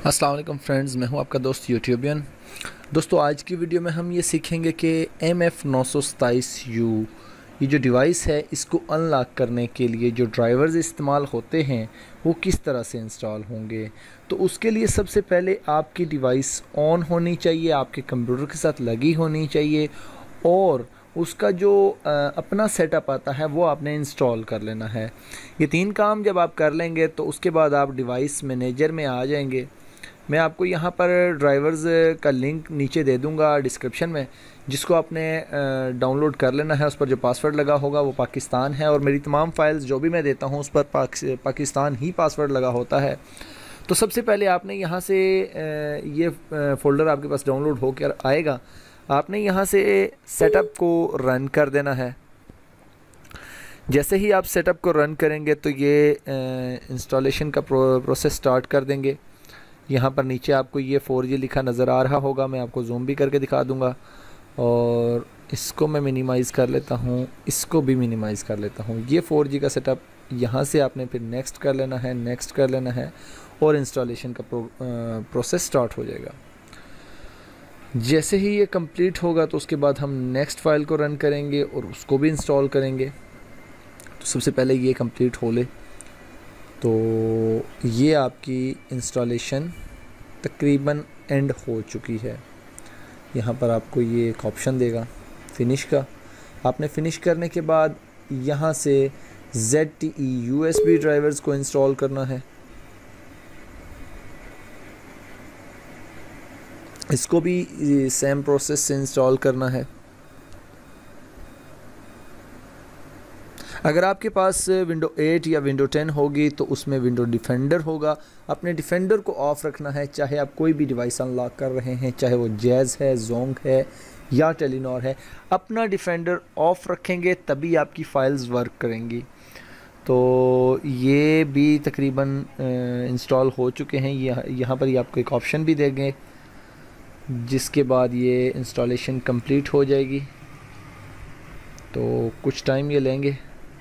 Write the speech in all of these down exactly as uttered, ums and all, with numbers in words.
अस्सलाम वालेकुम फ्रेंड्स, मैं हूं आपका दोस्त यूट्यूबियन। दोस्तों, आज की वीडियो में हम ये सीखेंगे कि एम एफ नौ सौ सताईस यू ये जो डिवाइस है इसको अनलॉक करने के लिए जो ड्राइवर्स इस्तेमाल होते हैं वो किस तरह से इंस्टॉल होंगे। तो उसके लिए सबसे पहले आपकी डिवाइस ऑन होनी चाहिए, आपके कंप्यूटर के साथ लगी होनी चाहिए और उसका जो आ, अपना सेटअप आता है वो आपने इंस्टॉल कर लेना है। ये तीन काम जब आप कर लेंगे तो उसके बाद आप डिवाइस मैनेजर में आ जाएंगे। मैं आपको यहाँ पर ड्राइवर्स का लिंक नीचे दे दूँगा डिस्क्रिप्शन में, जिसको आपने डाउनलोड कर लेना है। उस पर जो पासवर्ड लगा होगा वो पाकिस्तान है और मेरी तमाम फाइल्स जो भी मैं देता हूँ उस पर पाक, पाकिस्तान ही पासवर्ड लगा होता है। तो सबसे पहले आपने यहाँ से ये फ़ोल्डर आपके पास डाउनलोड होकर आएगा, आपने यहाँ से सेटअप को रन कर देना है। जैसे ही आप सेटअप को रन करेंगे तो ये इंस्टॉलेशन का प्रो, प्रोसेस स्टार्ट कर देंगे। यहाँ पर नीचे आपको ये फोर जी लिखा नज़र आ रहा होगा, मैं आपको जूम भी करके दिखा दूँगा। और इसको मैं मिनिमाइज़ कर लेता हूँ, इसको भी मिनिमाइज़ कर लेता हूँ। ये फोर जी का सेटअप यहाँ से आपने फिर नेक्स्ट कर लेना है, नेक्स्ट कर लेना है और इंस्टॉलेशन का प्रो, प्रोसेस स्टार्ट हो जाएगा। जैसे ही ये कंप्लीट होगा तो उसके बाद हम नेक्स्ट फाइल को रन करेंगे और उसको भी इंस्टॉल करेंगे। तो सबसे पहले ये कंप्लीट हो ले तो ये आपकी इंस्टॉलेशन तकरीबन एंड हो चुकी है। यहाँ पर आपको ये एक ऑप्शन देगा फिनिश का। आपने फिनिश करने के बाद यहाँ से Z T E U S B drivers को इंस्टॉल करना है। इसको भी सेम प्रोसेस से इंस्टॉल करना है। अगर आपके पास विंडो एट या विंडो टेन होगी तो उसमें विंडो डिफेंडर होगा। अपने डिफेंडर को ऑफ़ रखना है, चाहे आप कोई भी डिवाइस अनलॉक कर रहे हैं, चाहे वो जैज़ है, जोंग है या टेलीनॉर है। अपना डिफेंडर ऑफ़ रखेंगे तभी आपकी फ़ाइल्स वर्क करेंगी। तो ये भी तकरीबन इंस्टॉल हो चुके हैं। यह यहाँ पर ये आपको एक ऑप्शन भी देंगे, जिसके बाद ये इंस्टॉलेशन कंप्लीट हो जाएगी। तो कुछ टाइम ये लेंगे।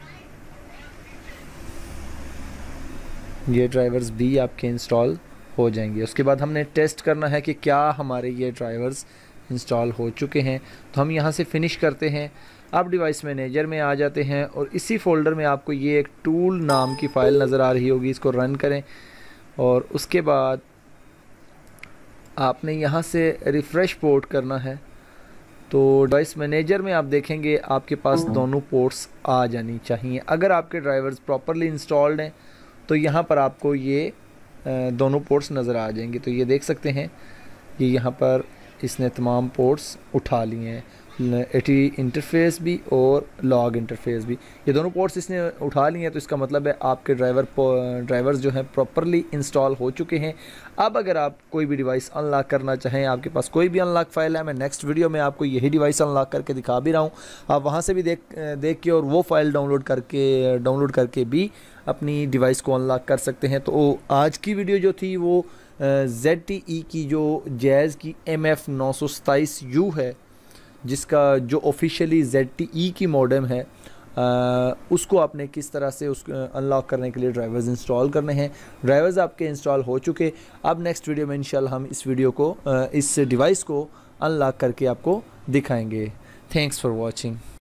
ये ड्राइवर्स भी आपके इंस्टॉल हो जाएंगे। उसके बाद हमने टेस्ट करना है कि क्या हमारे ये ड्राइवर्स इंस्टॉल हो चुके हैं। तो हम यहाँ से फिनिश करते हैं। आप डिवाइस मैनेजर में आ जाते हैं और इसी फोल्डर में आपको ये एक टूल नाम की फ़ाइल नज़र आ रही होगी, इसको रन करें और उसके बाद आपने यहाँ से रिफ़्रेश पोर्ट करना है। तो डिवाइस मैनेजर में आप देखेंगे आपके पास दोनों पोर्ट्स आ जानी चाहिए। अगर आपके ड्राइवर्स प्रॉपरली इंस्टॉल्ड हैं तो यहाँ पर आपको ये दोनों पोर्ट्स नज़र आ जाएंगे। तो ये देख सकते हैं ये यहाँ पर इसने तमाम पोर्ट्स उठा लिए हैं, एटी इंटरफेस भी और लॉग इंटरफेस भी। ये दोनों पोर्ट्स इसने उठा लिए हैं। तो इसका मतलब है आपके ड्राइवर ड्राइवर्स जो हैं प्रॉपरली इंस्टॉल हो चुके हैं। अब अगर आप कोई भी डिवाइस अनलॉक करना चाहें, आपके पास कोई भी अनलॉक फ़ाइल है, मैं नेक्स्ट वीडियो में आपको यही डिवाइस अनलॉक करके दिखा भी रहा हूँ। आप वहाँ से भी देख देख के और वो फ़ाइल डाउनलोड करके डाउनलोड करके भी अपनी डिवाइस को अनलॉक कर सकते हैं। तो आज की वीडियो जो थी वो ज़ेड टी ई की जो जैज़ की एम एफ नौ सौ सताईस यू है, जिसका जो ऑफिशियली ज़ेड टी ई की मॉडेम है, आ, उसको आपने किस तरह से उस अनलॉक करने के लिए ड्राइवर्स इंस्टॉल करने हैं। ड्राइवर्स आपके इंस्टॉल हो चुके। अब नेक्स्ट वीडियो में इंशाल्लाह हम इस वीडियो को आ, इस डिवाइस को अनलॉक करके आपको दिखाएंगे। Thanks for watching.